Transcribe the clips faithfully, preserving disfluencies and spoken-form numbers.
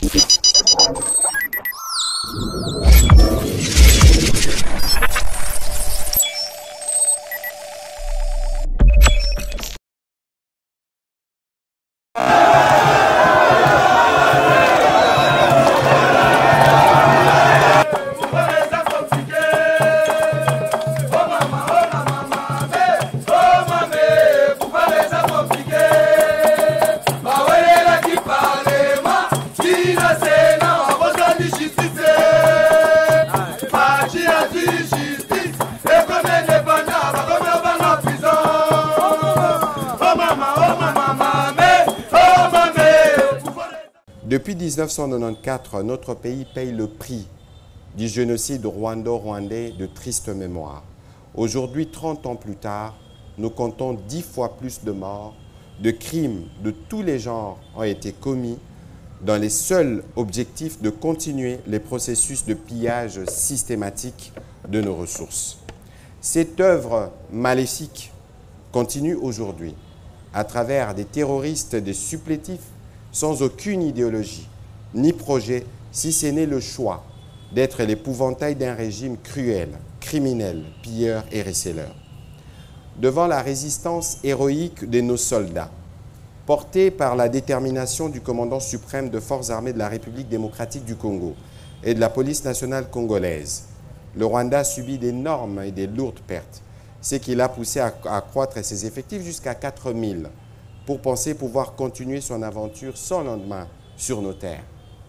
Depuis mille neuf cent quatre-vingt-quatorze, notre pays paye le prix du génocide rwando-rwandais de triste mémoire. Aujourd'hui, trente ans plus tard, nous comptons dix fois plus de morts, de crimes de tous les genres ont été commis dans les seuls objectifs de continuer les processus de pillage systématique de nos ressources. Cette œuvre maléfique continue aujourd'hui à travers des terroristes, des supplétifs, sans aucune idéologie ni projet, si ce n'est le choix d'être l'épouvantail d'un régime cruel, criminel, pilleur et receleur. Devant la résistance héroïque de nos soldats, portée par la détermination du commandant suprême des forces armées de la République démocratique du Congo et de la police nationale congolaise, le Rwanda a subi d'énormes et de lourdes pertes, ce qui l'a poussé à accroître ses effectifs jusqu'à quatre mille pour penser pouvoir continuer son aventure sans lendemain sur nos terres.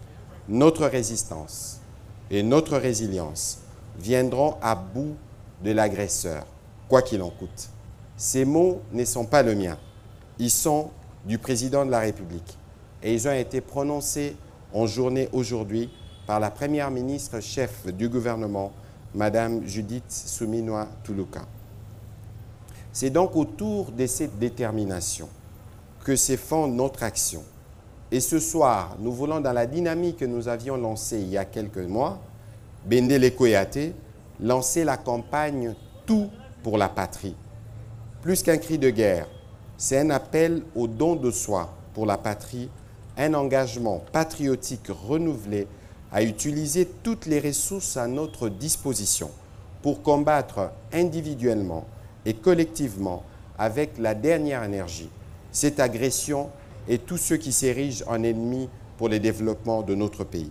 Notre résistance et notre résilience viendront à bout de l'agresseur, quoi qu'il en coûte. Ces mots ne sont pas le mien, ils sont du président de la République et ils ont été prononcés en journée aujourd'hui par la première ministre chef du gouvernement, Madame Judith Suminwa Tuluka. C'est donc autour de cette détermination que se fonde notre action. Et ce soir, nous voulons, dans la dynamique que nous avions lancée il y a quelques mois, Bendele Koyate, lancer la campagne « Tout pour la patrie ». Plus qu'un cri de guerre, c'est un appel au don de soi pour la patrie, un engagement patriotique renouvelé à utiliser toutes les ressources à notre disposition pour combattre individuellement et collectivement avec la dernière énergie cette agression et tous ceux qui s'érigent en ennemis pour le développement de notre pays.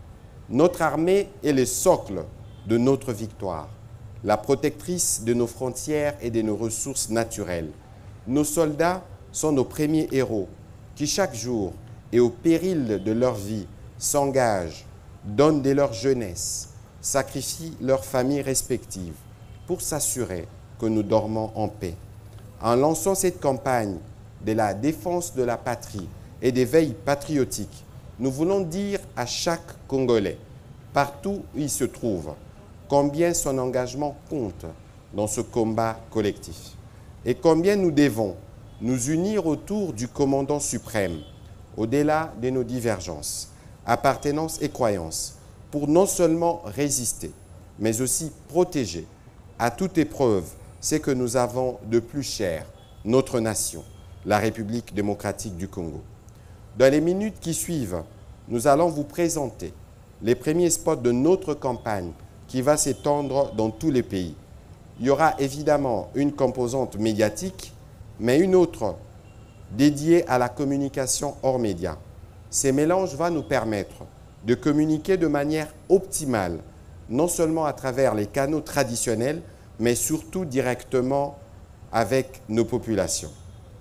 Notre armée est le socle de notre victoire, la protectrice de nos frontières et de nos ressources naturelles. Nos soldats sont nos premiers héros qui chaque jour et au péril de leur vie s'engagent, donnent de leur jeunesse, sacrifient leurs familles respectives pour s'assurer que nous dormons en paix. En lançant cette campagne de la défense de la patrie et des veilles patriotiques, nous voulons dire à chaque Congolais, partout où il se trouve, combien son engagement compte dans ce combat collectif et combien nous devons nous unir autour du commandant suprême, au-delà de nos divergences, appartenances et croyances, pour non seulement résister, mais aussi protéger à toute épreuve ce que nous avons de plus cher, notre nation, la République démocratique du Congo. Dans les minutes qui suivent, nous allons vous présenter les premiers spots de notre campagne qui va s'étendre dans tous les pays. Il y aura évidemment une composante médiatique, mais une autre dédiée à la communication hors médias. Ces mélanges vont nous permettre de communiquer de manière optimale, non seulement à travers les canaux traditionnels, mais surtout directement avec nos populations.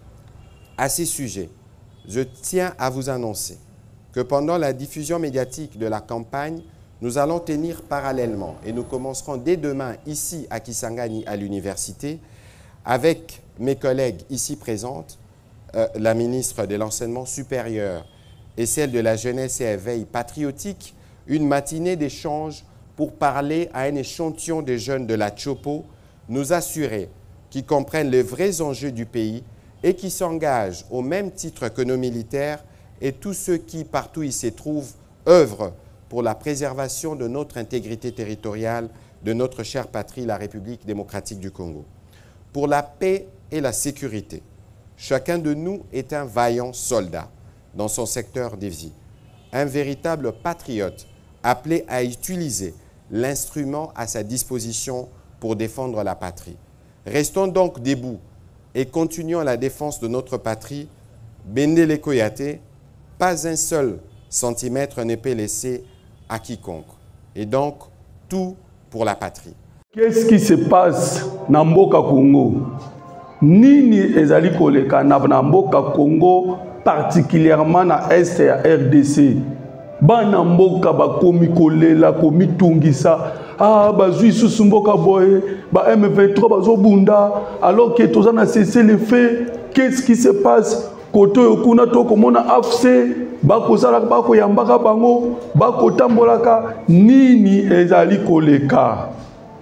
À ces sujets, je tiens à vous annoncer que pendant la diffusion médiatique de la campagne, nous allons tenir parallèlement, et nous commencerons dès demain ici à Kisangani à l'université, avec mes collègues ici présentes, euh, la ministre de l'Enseignement supérieur et celle de la Jeunesse et Éveil patriotique, une matinée d'échange pour parler à un échantillon de jeunes de la Tchopo, nous assurer qu'ils comprennent les vrais enjeux du pays et qui s'engagent au même titre que nos militaires et tous ceux qui, partout où ils se trouvent, œuvrent pour la préservation de notre intégrité territoriale, de notre chère patrie, la République démocratique du Congo. Pour la paix et la sécurité, chacun de nous est un vaillant soldat dans son secteur de vie. un véritable patriote appelé à utiliser l'instrument à sa disposition pour défendre la patrie. Restons donc debout et continuons la défense de notre patrie. Bendele Koyate, pas un seul centimètre n'est peut laisser à quiconque. Et donc, tout pour la patrie. Qu'est-ce qui se passe dans Mboka Congo? Nini ezali koleka na Mboka Congo, particulièrement na Est ya R D C. Bana mboka bakomi kolela, komi tungisa. Ah, bazui sous Mboka boye, ba M vingt-trois bazo bunda, alors que tous a cessé les faits. Qu'est-ce qui se passe? Koto yokuna to komona A F C, bako sala bako yambaka bango, bako tambolaka, nini ezali koleka.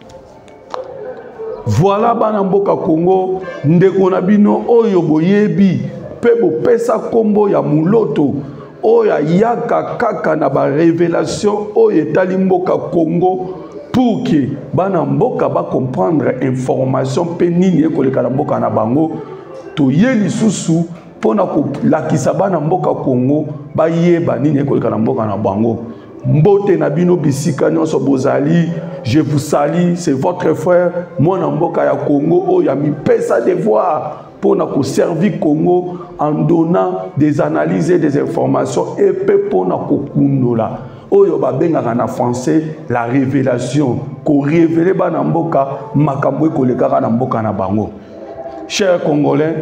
Voilà bana mboka Congo, ndeko na bino oyo boyebi, pe bo pesa kombo ya muloto, oya yaka kaka na ba révélation oyo etali mboka Congo, pour que bana mboka ba comprendre information pe nini ekoleka na mboka na bango, to ye lisusu pona ko lakisa bana mboka Congo ba yeba nini ekoleka na mboka na bango. Mbote na bino bisika nyonso bozali, je vous salue, c'est votre frère, moi na mboka ya Congo, oyo mi pesa devoir pour na ko servir Congo en donnant des analyses et des informations et pe pour na ko kundola. Oyo ba bengaka na français la révélation, ko révéler bana mboka makambo ekoleka na mboka na bango. Chers Congolais,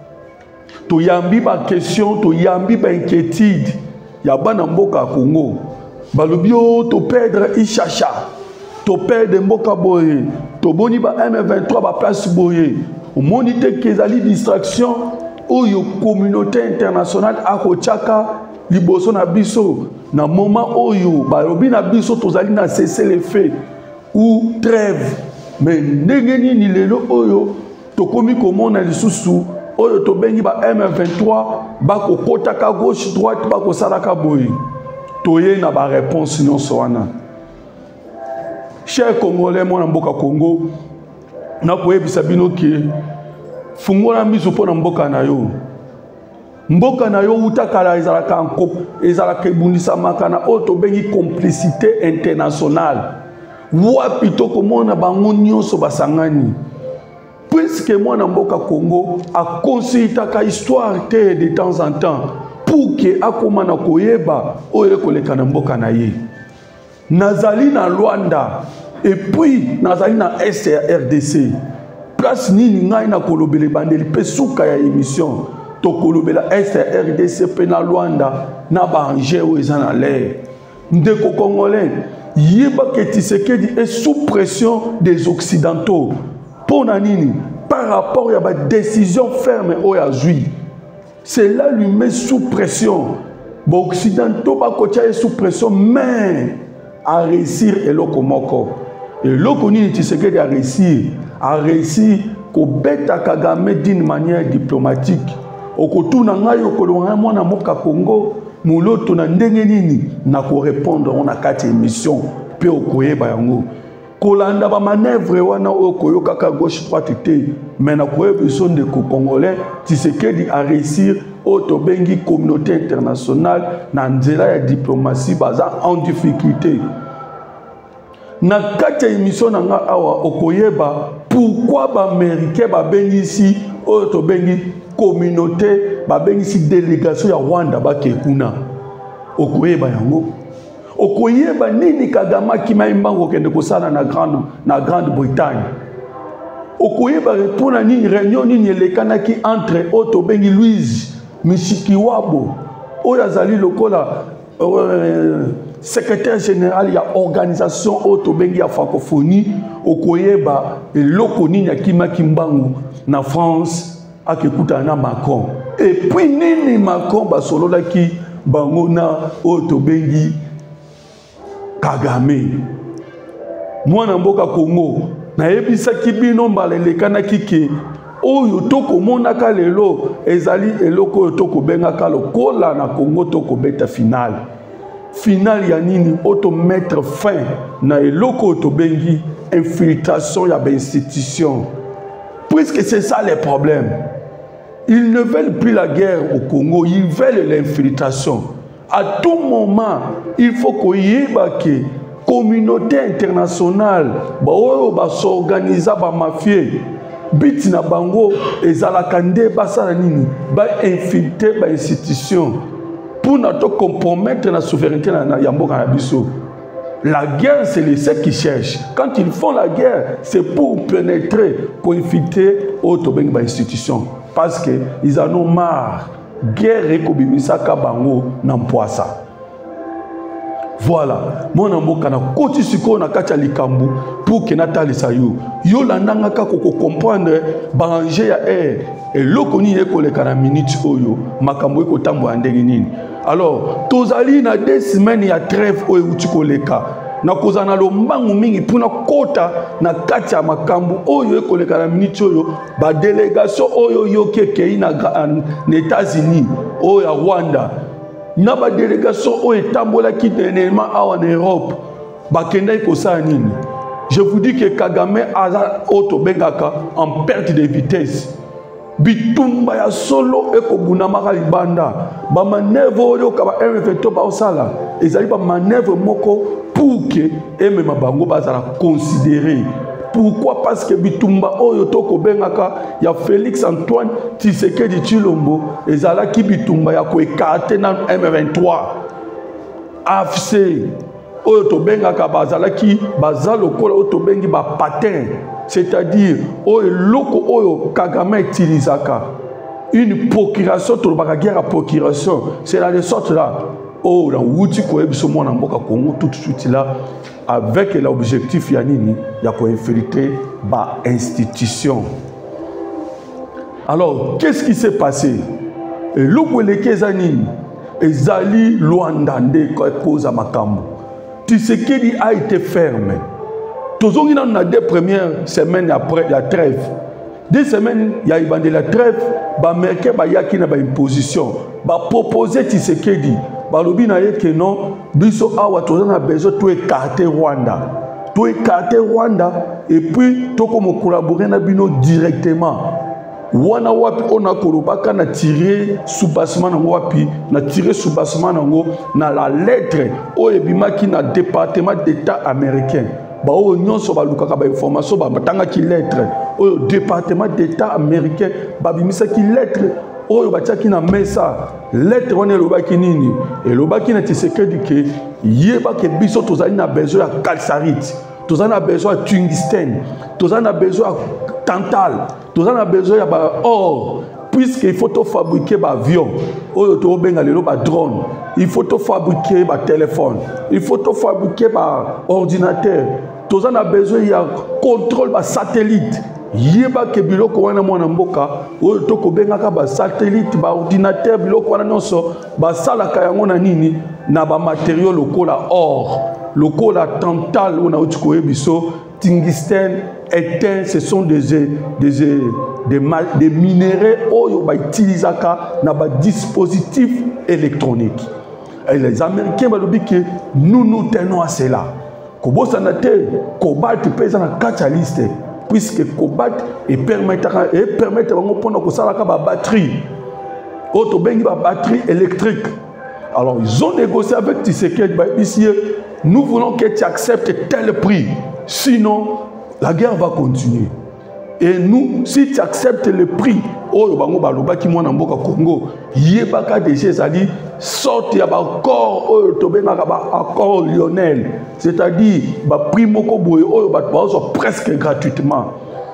to yambi ba question, to yambi ba inquiétude ya bana mboka Congo. Balubio to perdre Ishasha, to perdre Mboka boye, to boni ba M vingt-trois ba place boye. Au monite kezali distraction oyo communauté internationale akochaka liboso na biso na moment oyo balobi na biso tozali na cesser les faits ou trêve. Mais ndenge nini lelo oyo to komi komona lisusu oyo to bengi ba M vingt-trois ba ko kotaka gauche droite ba ko salaka boye. Toye na ba réponse non soana. Chers Congolais, moi na mboka Congo, na koyebisa bino ke fungola miso pona mboka na yo. Mboka na yo utakala ezalaka nkop, ezalaka ebundisa makana oto bengi complicité internationale. Wapi to komona bango nyonso basangani. Puisque moi na mboka Congo a consultaka histoire te de temps en temps. Pour que akoma na koyeba oye koleka na mboka na ye. Nazali na Luanda et puis nazali na Est ya R D C. Place nini ngai na kolobele bandeli pe suka ya émission to kolobela Est ya R D C pe na Luanda na banje o ezana l'air. Ndeko Congolais yeba ke Tshisekedi est sous pression des occidentaux. Pona nini par rapport à ba décision ferme o ya zui. Cela lui met sous pression. Bon, occidentaux ba kotia sous pression, mais à réussir et lokomoko. Et lokoni Tshisekedi a réussi, a réussi ko beta Kagame d'une manière diplomatique. Okotuna ngai okolonga mwana moka Congo, muloto na ndenge nini na ko répondre on a quatre émissions pe okoyeba yango. Kolanda ba manœuvre wana okoyo kaka gauche droite te mais na koyeba son de Congolais Tshisekedi a réussir auto bengi communauté internationale na nzela ya diplomatie baza en difficulté. Na kati émission na nga awa okoyeba pourquoi ba américain ba bengi ici auto bengi communauté ba bengi ici délégation ya Rwanda ba kekuna okoyeba yango. Okoyeba nini Kagame kimaimbango kende kosala na grande na Grande-Bretagne. Okoyeba répondre nini réunion nini elekanaki entre Otto Bengi Louise Mishikiwabo oyo azali lokola euh, secrétaire général ya organisation Otto Bengi ya francophonie. Okoyeba eloko nini akimaki mbango na France akekuta na Macron. Et puis nini Macron basololaki bango na Otto Bengi Kagame. Mwana mboka Congo na yebisa kibino mbalelekana kike oyo toko monaka lelo ezali eloko oyo toko bengaka lokola na Congo toko beta final. Final ya nini auto mettre fin na eloko to bengi infiltration ya ba institution. Puisque c'est ça le problème. Ils ne veulent plus la guerre au Congo, ils veulent l'infiltration. À tout moment, il faut que la communauté internationale s'organise, ba mafia, biti na bango ezalakande basala nini, ba infiltrer ba institution pour ne pas compromettre la souveraineté na yamboka na biso. La guerre, c'est ceux qui cherchent. Quand ils font la guerre, c'est pour pénétrer, pour infiltrer autobeng ba institution, parce que ils en ont marre. Guerre et kobimisa kabango n'empoisa. Voilà. Mon amour kana koti siko na kacha likambu pour que natali sayo. Yo landanga ka ko comprendre banger ya air et lokoni eko le kana minute oyo makambo eko tambo andenge nini. Alors tozali na deux semaines ya trêve oyo utiko leka. Na kozana lombangu mingi puna kota na kati ya makambo oyo ekoleka na minute oyo ba délégation oyo yoke kei na États-Unis oyo ya Rwanda na ba délégation oyo etambola ki dernièrement awa en Europe bakenda ikosala nini. Je vous dis que Kagame aza auto bengaka en perte de vitesse. Bitumba ya solo ekobunamaka libanda ba manœuvre oyo ka ba R V T ba osala ezali ba manœuvre moko pour que eme mabango bazala considérer. Pourquoi? Parce que bitumba oyo toko bengaka ya Félix Antoine Tshisekedi Tshilombo ezala ki bitumba ya ko ekate na M vingt-trois A F C oyo to bengaka bazala ki bazalo kola oyo to bengi ba patin, c'est-à-dire oyo loko oyo Kagame utilisaka une procuration to ba guerre à procuration, c'est la de sorte là. Oh, dans Wouti Koebiso Mona Mboka Congo, tout de suite là, avec l'objectif Yanini, il y a quoi infiltrer ba institution. Alors, qu'est-ce qui s'est passé? Et l'oubou les Kezanini, et Zali Luandande, cause à Makambo. Tshisekedi a été fermé. Tous on a deux premières semaines après la trêve. Deux semaines, il y a eu la trêve, ba merke ba yaki na ba imposition, ba proposer Tshisekedi. Balobi na ye que non, biso awa tozana besoin to écarter Rwanda. To écarter Rwanda et puis to comme collaborer na bino directement. Wana wapi ona kolobaka na tirer soubassement na wapi, na tirer soubassement na na la lettre o ebimaki na département d'État américain. Ba o nyonso ba lukaka ba information ba batanga ki lettre o département d'État américain ba bimisa ki lettre oyo batiaki na mesa lettre wana elobaki nini elobaki na Tshisekedi ke yeba ke biso tozali na besoin ya calcite, tozali na besoin ya tungstène, tozali na besoin ya tantal, tozali na besoin ya ba or, puisque il faut to fabriquer ba avion oyo to benga lelo ba drone, il faut to fabriquer ba téléphone, il faut to fabriquer ba ordinateur, tozali na besoin ya contrôle ba satellite. Yeba ke biloko wana mwana mboka oyo toko bengaka ba satellite ba ordinateur biloko wana nyonso ba salaka yango na nini na ba matériaux lokola or lokola tantal ona utiko ebiso tungstène étain, ce sont des des des, des, des minéraux oyo ba utilisaka na ba dispositif électronique. Et les Américains balobi que nous nous tenons à cela. Kobosa na te cobalt pesa na kacha liste. Puisque cobalt et permettra et permettre de prendre que ça la batterie auto bengi ba batterie électrique. Alors ils ont négocié avec Tshisekedi ici, nous voulons que tu acceptes tel prix, sinon la guerre va continuer. Et nous, si tu acceptes le prix, oh bango baloba ki mwana mboka Congo, yebaka déjà zali sorti ya ba accord oh to benga ba accord Lionel, c'est-à-dire ba prix moko boye oh ba presque gratuitement.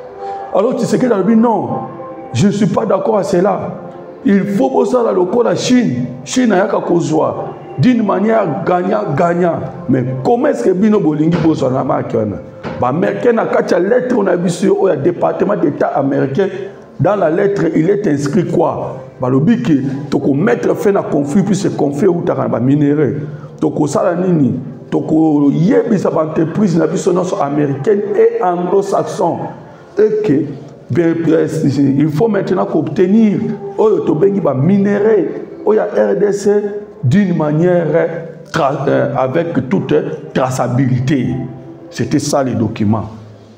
Alors tu sais que dans le but non, je ne suis pas d'accord à cela. Il faut bosser la lokola la Chine, Chine ayaka kozwa d'une manière gagnant-gagnant. Mais comment est-ce que bino bolingi boswa na makana? Ba américain na kacha lettre on a vu sur au département d'État américain. Dans la lettre il est inscrit quoi? Ba lobi que toko mettre fin na conflit puis ce conflit ou ta ba minerai. Toko sala nini? Toko yebisa ba entreprise na biso non américaine et anglo-saxon. Et que il faut maintenant obtenir oyo to bengi ba minerai oya R D C d'une manière euh, avec toute traçabilité. C'était ça les documents.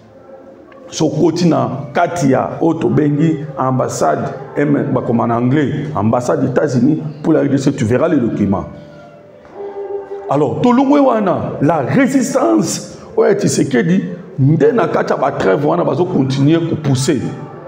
So continent Katia Oto Bengi ambassade comme en anglais ambassade des États-Unis pour la R D C, tu verras les documents. Alors, Tolongwe wana, la résistance, ouais, tu sais que dit, dès na kacha ba trêve wana bazo continuer à pousser.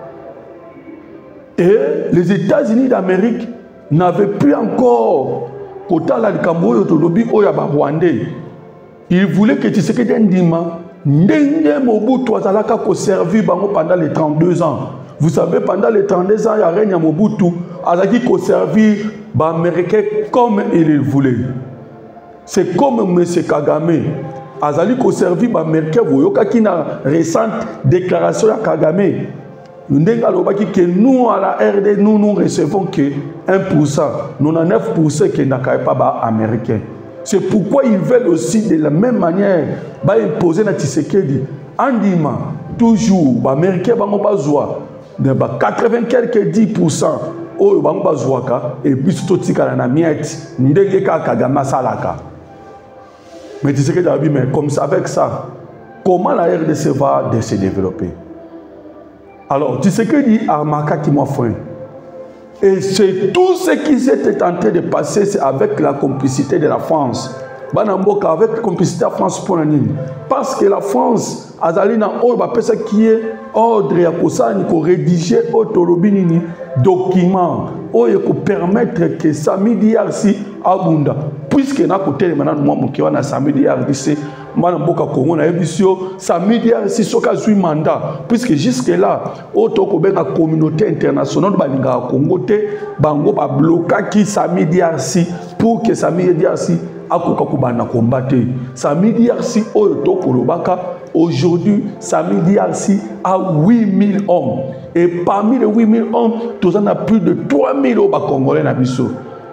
Et les États-Unis d'Amérique n'avaient plus encore kota la likambo yo tolobi oya ba Rwandais. Ils voulaient que tu sais que d'endima ndenge Mobutu azalaka ko servir bango pendant les trente-deux ans. Vous savez, pendant les trente-deux ans, il y a règne à Mobutu, azaki ko servir ba Américains comme il le voulait. C'est comme M. Kagame. Azali ko servir ba Américains, vous voyez qu'il y a une récente déclaration à Kagame. Nous que nous, à la R D, nous, nous recevons que un pour cent. Nous avons neuf pour cent qui n'a pas américain. C'est pourquoi ils veulent aussi de la même manière imposer na Tshisekedi. Andima, toujours, les Américains vont pas jouer. quatre-vingt-dix pour cent oh, vont jouer. Et puis, tout ce qui est en miette, nous devons Kagame Salaka. Mais Tshisekedi a dit, mais comme ça, avec ça, comment la R D C va se développer? Alors, Tshisekedi a marqué qui m'a fait. Et c'est tout ce qui s'était en train de passer, c'est avec la complicité de la France. Banamboka avec la complicité de la France pour la ligne. Parce que la France, Azalina, oh, bah, ce qui est ordre, il y a rédiger autolobinini document, oh, il faut permettre que Sami Diarsi abunda. Puisque na côté maintenant moi mon qui na Sami Diarsi, Manamboka Congo na ebisio Sami Diarsi soka zui mandat. Puisque jusque là, auto la communauté internationale balinga Congo te bango ba bloquer qui Sami Diarsi pour que Sami Diarsi akoka kubana combattre. Sami Diarsi oyo to kolobaka aujourd'hui Sami Diarsi a huit mille hommes et parmi les huit mille hommes, tous en a plus de trois mille au Congolais na biso.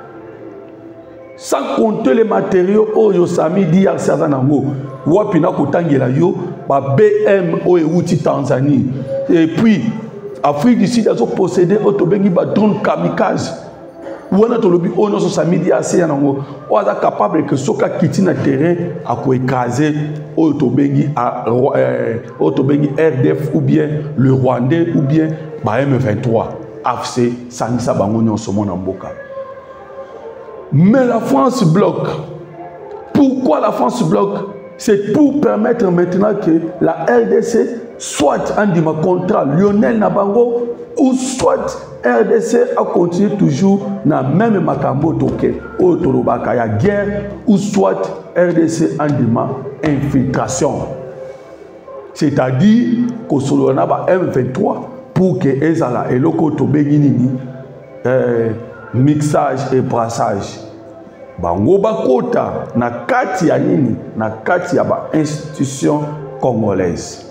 Sans compter les matériaux oyo Sami Diarsi azanango wapina kotangela yo ba B M o euti Tanzanie et puis Afrique du Sud a possédé autobengi ba drone kamikaze. Wana tolobi ono so Sami Diarsi yanango o aza capable que soka kiti na terrain a ko écraser autobengi a autobengi R D F ou bien le Rwandais ou bien ba M vingt-trois A F C sangisa bango nyonso mona mboka. Mais la France bloque. Pourquoi la France bloque? C'est pour permettre maintenant que la R D C soit un de mes contrats Lionel Nabango ou soit R D C a continué toujours dans le même makambo toke au Torobaka ya guerre ou soit R D C en dima infiltration. C'est-à-dire que solo na ba M vingt-trois pour que ezala eloko tobengi nini euh, mixage et brassage. Bango bakota na kati ya nini na kati ya ba institution congolaise.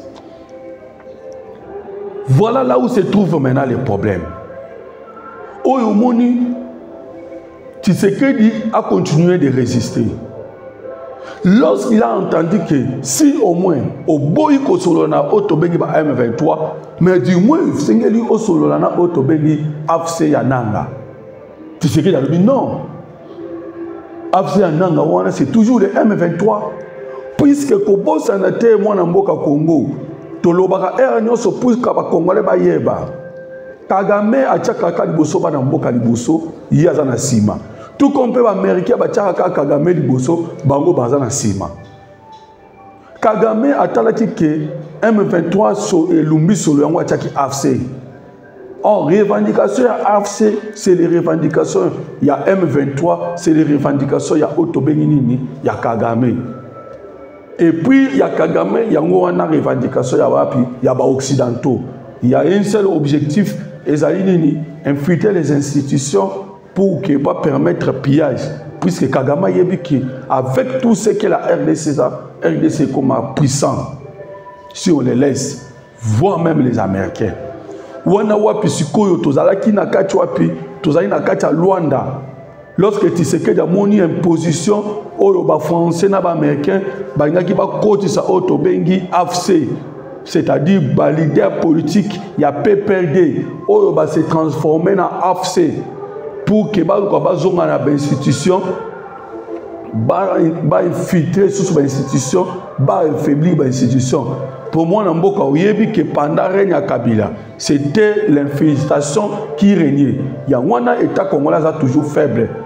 Voilà là où se trouvent maintenant les problèmes. Oyomoni Tshisekedi a continué de résister. Lorsqu'il a entendu que si au moins au boyi ko solona otobengi ba M vingt-trois, mais du moins sengeli o solona otobengi A F C yananga. Tshisekedi a dit non. A F C yananga wana c'est toujours le M vingt-trois puisque kobo sanate mwana mboka Congo tolobaka era nyonso puisque ba Congolais ba yeba. Kagame achaka ka liboso bana mboka liboso yaza na sima. Tout comme les Américains achaka Kagame liboso bango baza na sima. Kagame atalaki ke M vingt-trois so elumbi solo yango achaki A F C. En revendication à A F C, c'est les revendications. Il y a M vingt-trois, c'est les revendications. Il y a Otobenginini, il y a Kagame. Et puis il y a Kagame, il y a une revendication, il y a les Occidentaux. Il y a un seul objectif, infiltrer les institutions pour ne pas permettre pillage. Puisque Kagame a dit avec tout ce que la R D C a, R D C comme puissant, si on les laisse, voire même les Américains. Wana wapi sikoyo tozalaki na kati wapi tozali na kati ya Luanda lorsque Tshisekedi a moni imposition oyo ba français na ba américain bangaki ba kotisa auto bengi A F C, c'est-à-dire ba leader politique ya P P R D oyo ba se transformer na A F C pour que ba ko ba zonga na ba institution ba ba infiltrer sous ba institution ba affaiblir ba institution. Pour moi, que pendant le règne à Kabila, c'était l'infiltration qui régnait. Il y a un État congolais toujours faible.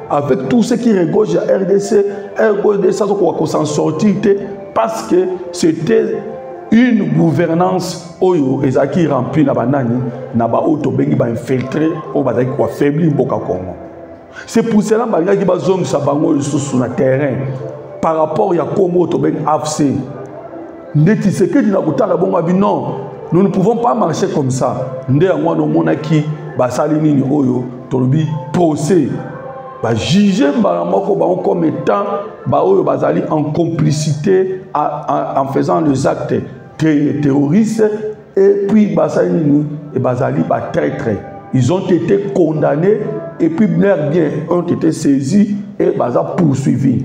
avec tout ce qui regorge à R D C, R D C s'en sortir parce que c'était une gouvernance oyo ezaki remplie na banani na ba auto bengi ba infiltré o ba ko affaiblir mboka Congo. C'est pour cela que ba zone sa bango sur le terrain par rapport ya Congo to bengi A F C. Ndeti ce que dina kutala bonga bi non, nous ne pouvons pas marcher comme ça. Ndé ngwa no monaki ba sali nini oyo tolobi procès ba juger ba moko ba comme étant ba oyo bazali en complicité en faisant les actes terroristes et puis bazali nini et bazali ba traître. Ils ont été condamnés et puis leurs biens ont été saisis et bazali poursuivis.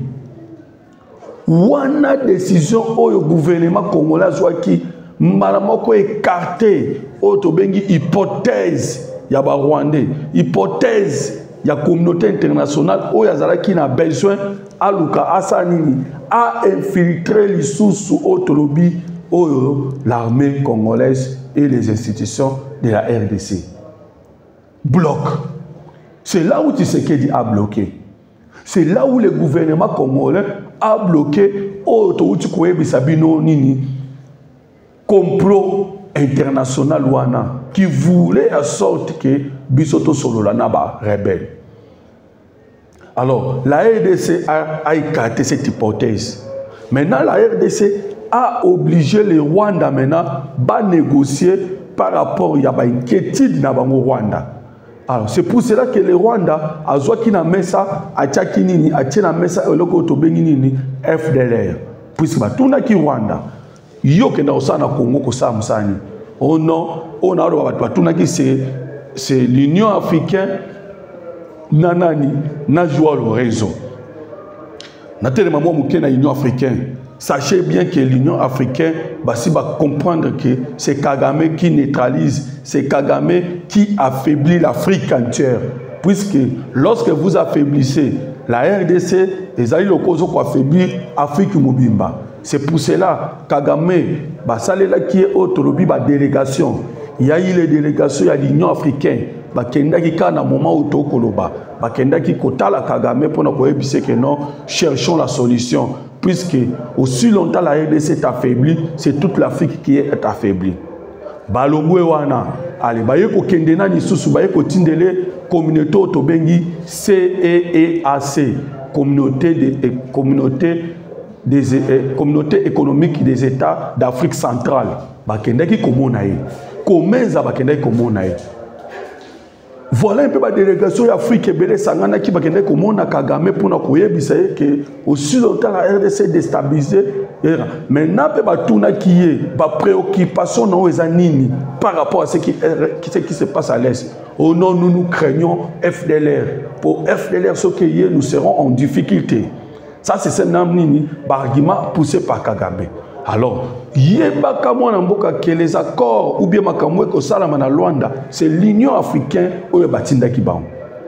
Wana décision oyo gouvernement congolais qui malamoko écarté auto bengi hypothèse ya ba Rwandais, hypothèse ya communauté internationale oyo azalaki na besoin aluka asanini a infiltrer les sous auto lobby oyo l'armée congolaise et les institutions de la R D C bloquent. C'est là où Tshisekedi a bloqué. C'est là où le gouvernement congolais a bloqué auto Sabino nini complot international wana qui voulait à sorte que Bisoto Solola naba rebelle. Alors la R D C a, a écarté cette hypothèse. Maintenant la R D C a obligé les Rwanda maintenant à négocier par rapport à l'inquiétude na bango Rwanda. Alors c'est pour cela que le Rwanda a zoaki na mesa a tchakinini a tchena mesa eloko to benginini F D L R puisque batuna ki Rwanda yo kenda osana Congo ko sa musani. Oh non, on a batuna ki c'est c'est l'Union africaine nanani na joua le réseau. Na tellement moi muke na Union africaine. Sachez bien que l'Union africaine va si va comprendre que c'est Kagame qui neutralise, c'est Kagame qui affaiblit l'Afrique entière. Puisque lorsque vous affaiblissez la R D C, les alliés locaux ont affaibli l'Afrique Mobimba. C'est pour cela que Kagame, bah, ça là qui est autre lobby, bah, délégation. Il y a eu les délégations, il y a l'Union africaine. Bah, kenda qui quand à un moment où Tokoloba, bah, kenda qui kota la Kagame pour nous dire que non, cherchons la solution. Puisque aussi longtemps la R D C est affaiblie, c'est toute l'Afrique qui est affaiblie. Balongwe wana, allez, baye ko kendena ni susu baye ko tindele communauté otobengi C E E A C, communauté de communauté des eh, communauté économique des États d'Afrique centrale. Bakendaki komona ye. Komeza bakendaki komona ye. Voilà un peu la délégation d'Afrique et Bélé Sangana qui va gagner comme on a Kagame pour nous croire que aussi longtemps la R D C est déstabilisée. Maintenant, tout qui est la préoccupation par rapport à ce qui, ce qui se passe à l'Est. Oh non, nous nous craignons F D L R. Pour F D L R, ce qui est, nous serons en difficulté. Ça, c'est un argument poussé par Kagame. Alors, que les accords ou bien c'est l'Union africaine ou le Batinda qui bam.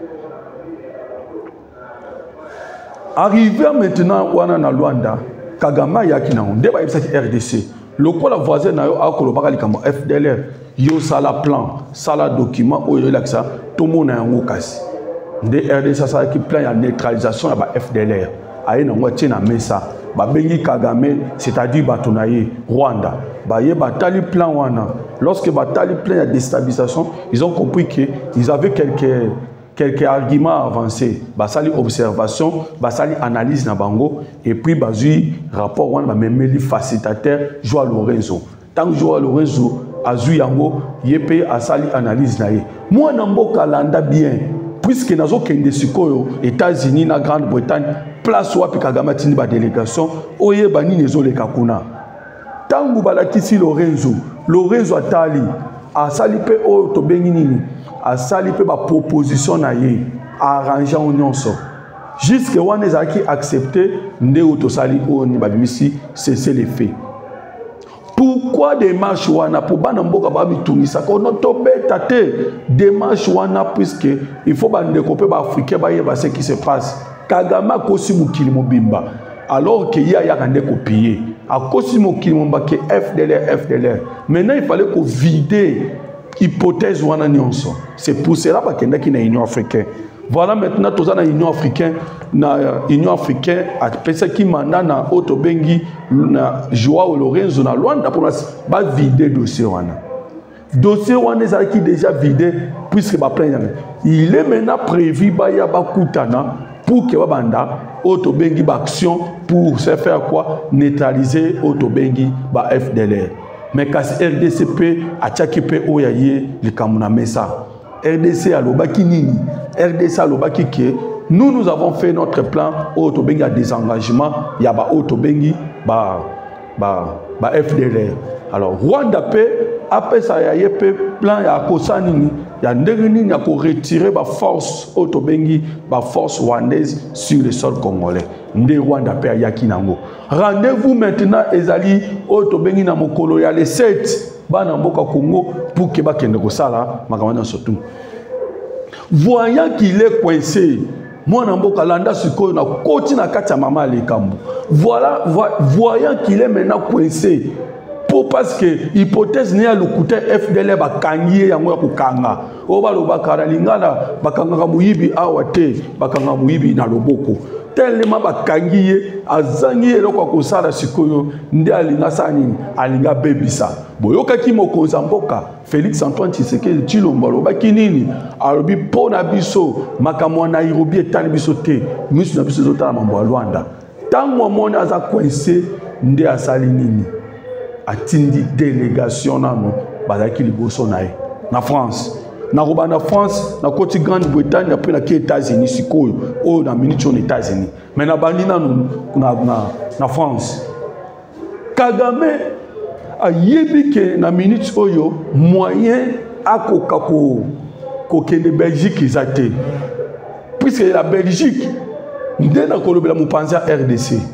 Arrivé maintenant wana na Luanda, Kagame yaki na on débat R D C. Le quoi la voisine na yo akoloba likambo F D L R, yo sala plan, sala document o yo laksa, tout monde na ngo kasi. Ndé R D C ça qui plan ya neutralisation ya ba F D L R. Aye na ngwa na mesa. Babengi Kagame, c'est-à-dire Batonaye, Rwanda. Baye batali plan wana. Lorsque batali plan de déstabilisation, ils ont compris qu'ils avaient quelques, quelques arguments avancés. Basali observation, basali analyse na bango, et puis basui rapport wana memeli facilitateur Joao Lorenzo. Tant que Joao Lorenzo azui yango, yepe asali analyse na ye. Moi namboka landa bien. Puisque nous avons des États-Unis, la Grande-Bretagne, place où Kagame a une délégation, oye bani nezo le kakuna. Tangu balakisi Lorenzo, Lorenzo atali, a salipe o to benginini, a salipe ba proposition na ye, arranger en nyonso. Jusque wana ezaki accepté, nde to sali o ni babimisi cesser les faits. Pourquoi démarche wana pour banamboka babi tunisa ko no tobeta te démarche wana puisque il faut bande découper ba africain ba yeba ce qui se passe. Kagame kosi mukili mobimba alors que ya ya kande copier a kosi mukili mobimba que F D L R F D L R. Maintenant il fallait qu'on vide hypothèse wana nyonso. C'est pour cela ba kenda ki na Union africaine. Voilà maintenant tous dans l'Union africaine, na Union africaine a pensé qui mandat na Otobengi na Joao Lorenzo na Luanda pour ba vider dossier wana. Dossier wana est déjà vidé puisque ba plein. Il est maintenant prévu ba ya ba kutana pour que ba banda Otobengi ba action pour se faire quoi neutraliser Otobengi ba F D L R. Mais quand R D C P a tchakipe oyaye le kamuna mesa. R D C a l'obaki nini, R D C a l'obaki qui nous nous avons fait notre plan Otobengi a désengagement, il y a ba Otobengi ba ba ba F D L R. Alors Rwanda pe après ça y a pe plan ya kosa nini, ya ndenge nini ya ko retirer ba force Otobengi ba force rwandaise sur le sol congolais. Nde Rwanda pe ya kinango. Rendez-vous maintenant ezali Otobengi na mokolo ya le sept bana mboka Congo pour que bakende kosala makamana surtout. Voyant qu'il est coincé, moi namboka landa sikoyo na koti na kati ya mama lekambo. Voilà, voyant qu'il est maintenant coincé, pour parce que hypothèse ne ya lokuta F D L R bakangie yango ya kokanga. Oba loba karalingana bakanga muyibi awate, bakanga muyibi na loboko. Tellement bakangie azangi eloko kosala sikoyo nde alinga sani alinga bebisa. Boyoka ki mokonza mboka Félix Antoine Tshisekedi Tshilombo lobaki nini alobi pona biso makamwa na Nairobi etali biso te misu na biso zotala mambo ya Luanda tango mona aza coincé nde asali nini atindi délégation nano bazaki liboso na ye na France na roba na France na côté Grande-Bretagne après na États-Unis sikoyo o na minute aux États-Unis mais na bandi nanu na na na France Kagame a yebi ke na minute oyo moyen akoka ko ko kende Belgique izate puisque la Belgique nde na kolobela mupanza R D C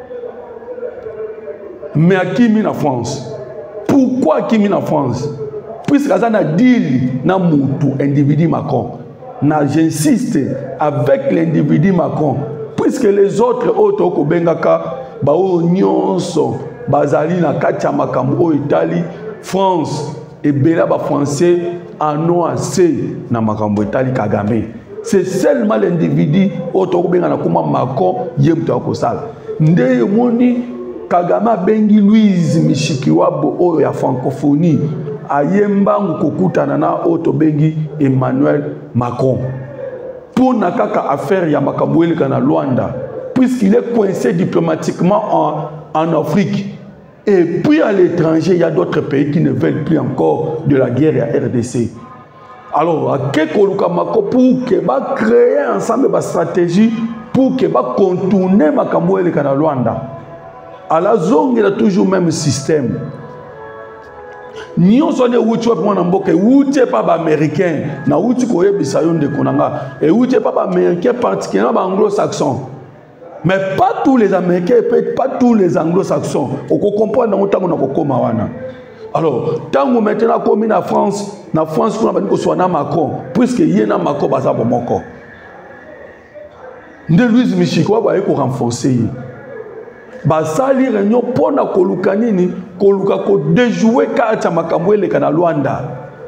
mais à qui mis en France pourquoi qui mis en France puisque ça na deal na mutu individu Macron na j'insiste avec l'individu Macron puisque les autres autres ko bengaka ba o nyonso bazali na katia makambo o Italie France et bela ba français en ont assez na makambo Italie Kagame c'est seulement l'individu auto ko benga na kuma Macron yemto ko sala nde moni Kagame bengi Louise Mishikiwabo oyo ya francophonie ayembangu kokutana na Otobengi Emmanuel Macron pour na kaka affaire ya makambo eleka na Luanda puisqu'il est coincé diplomatiquement en, en Afrique. Et puis à l'étranger, il y a d'autres pays qui ne veulent plus encore de la guerre à R D C. Alors, à Kekoluka Mako pour que va créer ensemble une stratégie pour que va contourner makambo eleka na Luanda. À la zone, il y a toujours le même système. Nous sommes tous les pas américains, nous sommes et nous pas américains, particulièrement anglo-saxons. Mais pas tous les Américains, pas tous les anglo-saxons. On comprend alors, tant que maintenant comme en France, en France, on a dit que soit Macron, puisque il y a Macron, ça va encore. De Louise Michiko va être renforcé. Basali réunion pour na koluka nini koluka ko déjouer kata makambo eleka na Luanda.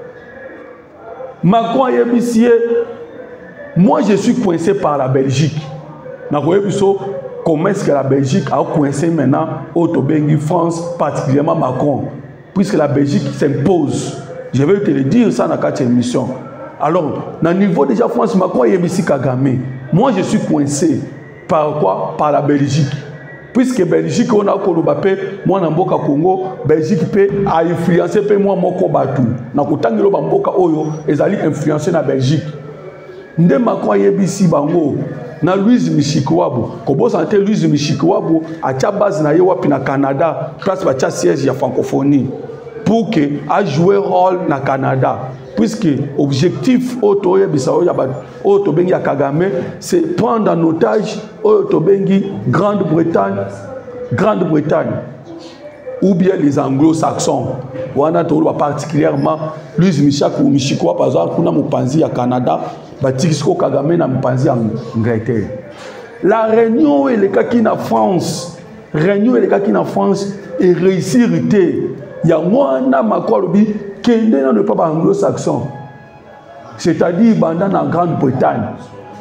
Macron yebisie moi je suis coincé par la Belgique. Na koyebiso comment est-ce que la Belgique a coincé maintenant Otobengi France particulièrement Macron puisque la Belgique s'impose. Je vais te le dire ça dans quatre émissions. Alors, dans le niveau déjà France Macron yebisi Kagame. Moi je suis coincé par quoi? Par la Belgique. Puisque Belgique on a kolobapé moi na mboka Congo Belgique peut a influencer pe moi moko batu na kotangelo ba mboka oyo ezali influencer na Belgique nde Macron yebisi bango na Louise Mishikiwabo ko bo santé Louise Mishikiwabo a tia base na ye wapi na Canada place ba tia siège ya francophonie pour que a jouer rôle na Canada puisque objectif auto yebisa oya ba auto bengi ya Kagame c'est prendre en otage auto bengi Grande-Bretagne Grande-Bretagne ou bien les anglo-saxons wana to particulièrement Louise Mishikiwabo par exemple kuna mopanzi ya Canada Batikisko Kagame na mpanzi ya Angleterre. La réunion et les kaki na France, réunion et les kaki na France et réussir té. Ya mwana makolobi kende na ne pas anglo-saxon. C'est-à-dire banda na Grande-Bretagne.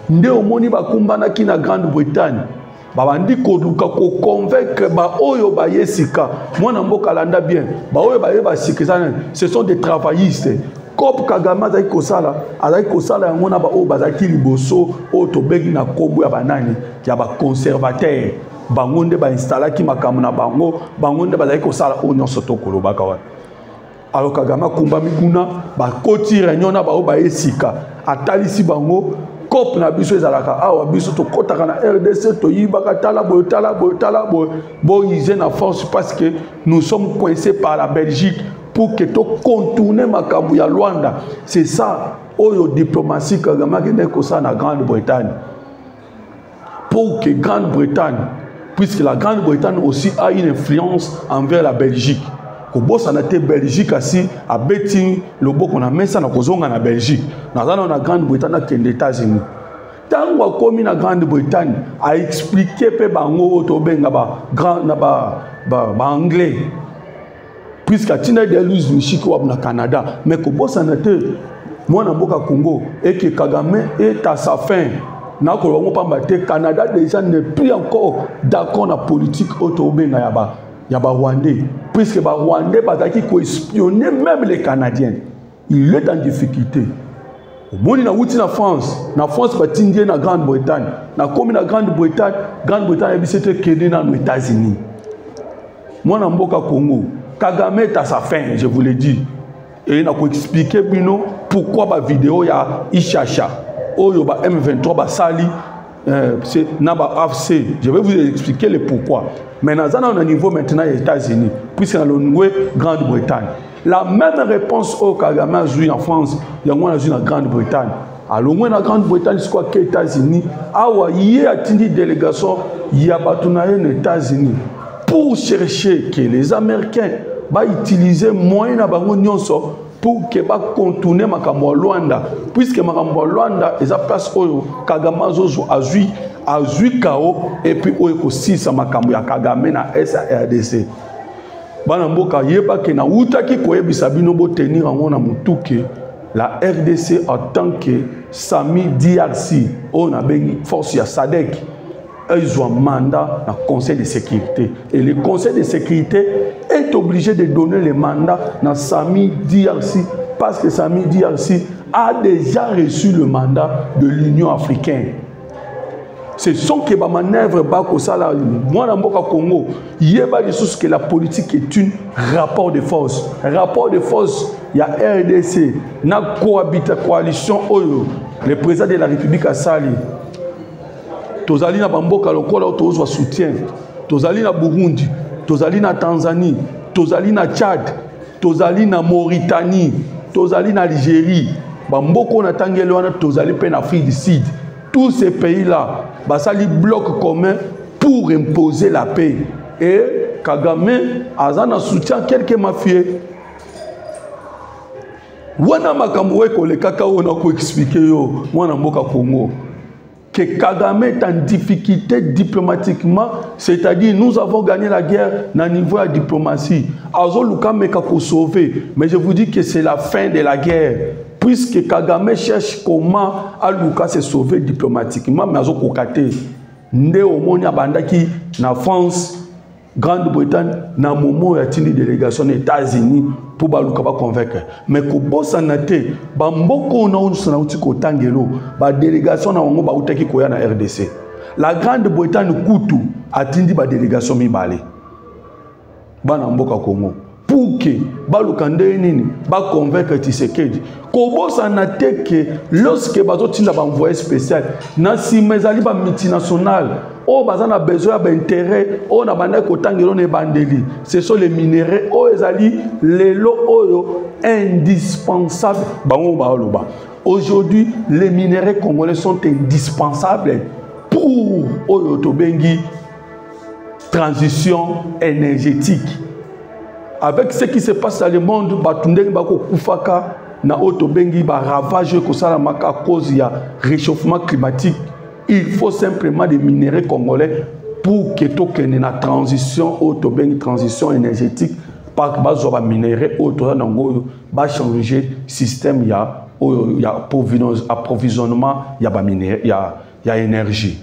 nde omoni bakumbana ki na Grande-Bretagne babandi koluka ko convaincre ba oyo ba yesika mwana mboka landa bien ba oyo ba yeba sikizana ce sont des travaillistes Kop Kagame azaki kosala azaki kosala yango na ba oyo bazaki liboso oyo tobengi na kombo ya banani ya ba conservateur bango nde ba installaki makambo na bango bango nde bazaki kosala oyo nyonso tokolobaka wana alors Kagame akumbami kuna bakoti réunion na ba oyo ba yesika atalisi bango Kop na biso ezalaka awa biso tokotaka na R D C toyibaka tala boyo tala boyo tala boyo boyize na force parce que nous sommes coincés par la Belgique pour que to contourner makambo ya Luanda. C'est ça oyo diplomatie Kagame kende kosa na Grande-Bretagne pour que Grande-Bretagne, puisque la Grande-Bretagne aussi a une influence envers la Belgique. Kobosa na te Belgique asi a beti lobo kona mesa na kozonga na Belgique na zana na Grande-Bretagne na kende États-Unis tango akomi na Grande-Bretagne a expliquer pe bango to benga ba grand na ba ba, ba anglais puisque atina de Louis Michel ko na Canada mais kobosa na te mwana mboka Congo et que Kagame est à sa fin na ko longo pamba te Canada déjà n'est plus encore d'accord na politique auto benga ya ba ya ba Rwandais puisque ba Rwandais bazaki ko espionner même les Canadiens. Il est en difficulté. Au monde na wuti na France, na France batindie na Grande-Bretagne, na komi na Grande-Bretagne, Grande-Bretagne ebisete kende na les États-Unis. Moi na mboka Congo, Kagame est à sa fin, je vous l'ai dit. Et na ko expliquer bino pourquoi ba vidéo ya Ishasha, oyo ba M vingt-trois ba sali euh, c'est Naba A F C. Je vais vous expliquer le pourquoi. Mais nous avons un niveau maintenant aux États-Unis, puisque nous avons la Grande-Bretagne. La même réponse au Kagame a joué en France, il y a joué en Grande-Bretagne. Alors, moi, la Grande-Bretagne, c'est quoi que les États-Unis? Ah, il y a une délégation, il y a aux États-Unis pour chercher que les Américains vont utiliser moyens pour que va contourner makambo Luanda, puisque makambo Luanda est à place où Kagame a joué a joué K O et puis au écosystème makambo ya Kagame na S A R D C. Bana mboka yeba ke na utaki koyebisa bino bo tenir en na mutuke la R D C en tant que Sami D R C on a bengi force ya Sadek ils ont un mandat dans le Conseil de sécurité et le Conseil de sécurité est obligé de donner le mandat dans Sami D R C parce que Sami D R C a déjà reçu le mandat de l'Union africaine. Ce sont que les manœuvres bako sala moi dans Mboka Congo il y a des choses que la politique est une rapport de force rapport de force il y a R D C na cohabite coalition oyo le président de la République a sali tozali na Mboka lokola tozo soutien tozali na Burundi tozali na Tanzanie tozali na Tchad tozali na Mauritanie tozali na Algérie bamboko na tangelo wana tozali pe na Afrique du Sud. Tous ces pays-là, basali bloc commun pour imposer la paix. Et Kagame a un soutien quelques mafieux. Wana makamwe ko le kakao na ko expliquer yo mwana mboka Congo que Kagame est en difficulté diplomatiquement, c'est-à-dire nous avons gagné la guerre na niveau de diplomatie. Azo luka meka ko sauver, mais je vous dis que c'est la fin de la guerre. Puisque Kagame cherche comment Aluka se sauver diplomatiquement, mais azo kokate nde omoni abandaki na France, Grande-Bretagne, na momo ya tindi délégation des États-Unis pour baluka ba convaincre. Mais ko bossa na te ba mboko na onso na uti ko tangelo ba délégation na ngo ba utaki koya na R D C. La Grande-Bretagne kutu atindi ba délégation mibale. Bana mboka Congo. Pour que balukande nini ba convaincre Tshisekedi kobosa na te que lorsque bazotinda ba envoyé spécial na si mezali ba multinational o bazana besoin ba intérêt o na banda ko tangelo ne bandeli ce sont les minéraux o ezali lelo oyo indispensable bango ba loba. Aujourd'hui les minéraux congolais sont indispensables pour oyo tobengi transition énergétique. Avec ce qui se passe dans le monde, batundeng bako kufaka na otobengi ba ravage ko sala maka cause ya réchauffement climatique. Il faut simplement des minéraux congolais pour que tokene na transition otobengi transition énergétique par bazo ba minéraux oto nango ba changer système ya il y a approvisionnement, il y a il y a il y a énergie.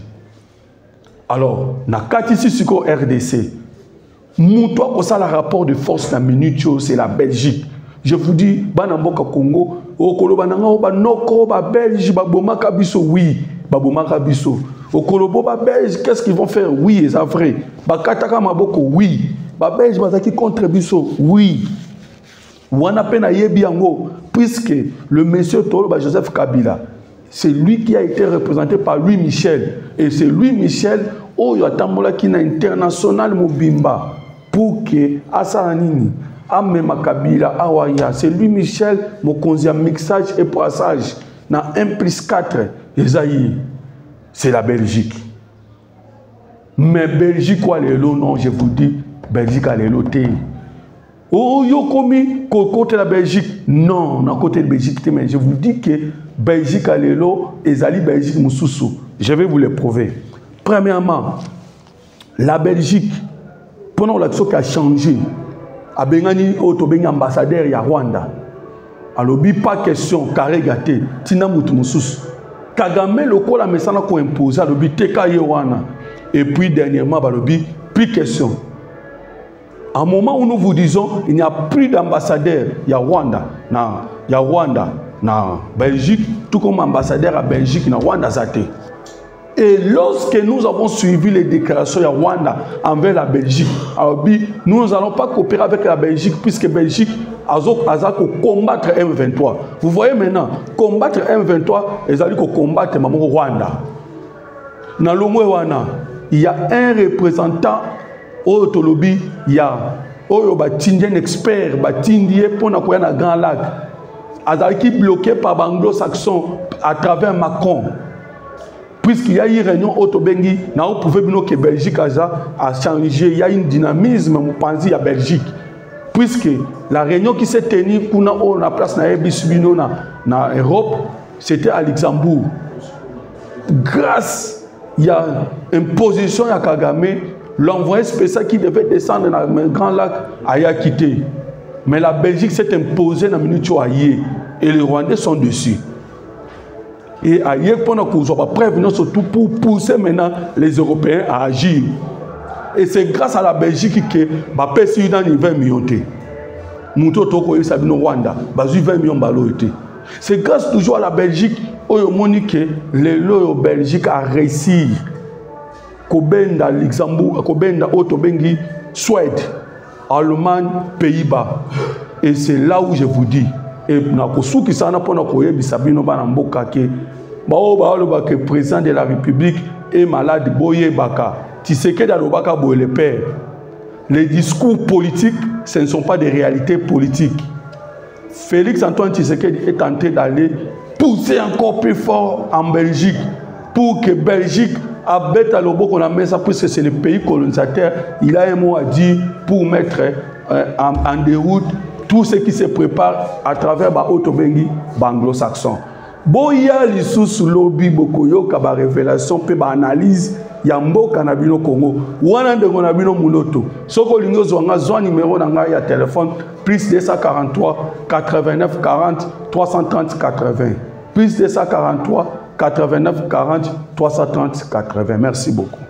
Alors, na katisi siko R D C, moutoua ko ça le rapport de force na minute c'est la Belgique. Je vous dis, banamboka Congo, okolo bananga ba noko ba Belge ba bomaka biso oui, ba bomaka biso. Okolo ba Belge, qu'est-ce qu'ils vont faire? Oui, c'est vrai. Ba kataka maboko oui. Ba Belge bazaki contre biso oui. Wana pena yebi yango puisque le monsieur Tolo ba Joseph Kabila, c'est lui qui a été représenté par Louis Michel et c'est Louis Michel oyo atambola kina international mobimba pour que asanini Amema Kabila Awaya, c'est lui Michel Mokonzi mixage et brassage dans un plus quatre Esaïe, c'est la Belgique. Mais Belgique quoi les lots non, je vous dis Belgique a les lotés. Oh yo komi côté la Belgique non, na côté de Belgique mais je vous dis que Belgique a les lots Ezali Belgique Moussoussou. Je vais vous les prouver. Premièrement, la Belgique pendant l'action qui a changé. Abengani otobengi ambassadeur ya Rwanda. Alobi pas question carré gâté. Tina mutu mususu. Kagame loko la mesana ko imposer alobi teka yewana. Et puis dernièrement balobi plus question. À un moment où nous vous disons il n'y a plus d'ambassadeur ya Rwanda na ya Rwanda na Belgique tout comme ambassadeur à Belgique na Rwanda zate. Et lorsque nous avons suivi les déclarations de Rwanda envers la Belgique, nous n'allons pas coopérer avec la Belgique puisque la Belgique a combattre M vingt-trois. Vous voyez maintenant, combattre M vingt-trois, ils allaient combattre le Rwanda. Dans le Rwanda, il y a un représentant au Tolobi, il y a un expert, pour na Grand Lac, qui est bloqué par l'anglo-saxon à travers Macron. Puisqu'il y a eu une réunion autobengi, vous pouvez dire que la Belgique a changé, il y a un dynamisme, vous pensez à la Belgique. Puisque la réunion qui s'est tenue pour la place en Europe, c'était à Luxembourg. Grâce à une position de Kagame, l'envoyé spécial qui devait descendre dans le Grand Lac a quitté. Mais la Belgique s'est imposée dans la minute et les Rwandais sont dessus. Et ailleurs, pendant qu'on soit prévenus surtout pour pousser maintenant les Européens à agir. Et c'est grâce à la Belgique que ma personne dans les vingt millions. Mouto Toko et Sabino Rwanda, basu vingt millions balo été. C'est grâce toujours à la Belgique où que les lois Belgique a réussi. Kobenda Luxembourg, Kobenda Otobengi, Suède, Allemagne, Pays-Bas. Et c'est là où je vous dis. Et nakosu qui s'en a pour nous koye bisabino banamboka ke bao bao le baka président de la République est malade boye baka Tshisekedi alobaka boye le père. Les discours politiques ce ne sont pas des réalités politiques. Félix Antoine Tshisekedi est en train d'aller pousser encore plus fort en Belgique pour que Belgique abette à l'obo qu'on a mis ça puisque c'est le pays colonisateur. Il a un mot à dire pour mettre euh, en, en déroute tout ce qui se prépare à travers ba Otobengi anglo-saxon. Boya lisusu lobby bokoyo kaba révélation pe ba analyse ya mboka na bino Congo. Wana ndeko na bino muloto. Soko lingo zwanga zwa numéro na ngai ya téléphone plus deux cent quarante-trois quatre-vingt-neuf quarante trois cent trente quatre-vingts. Plus deux cent quarante-trois quatre-vingt-neuf quarante trois cent trente quatre-vingts. Merci beaucoup.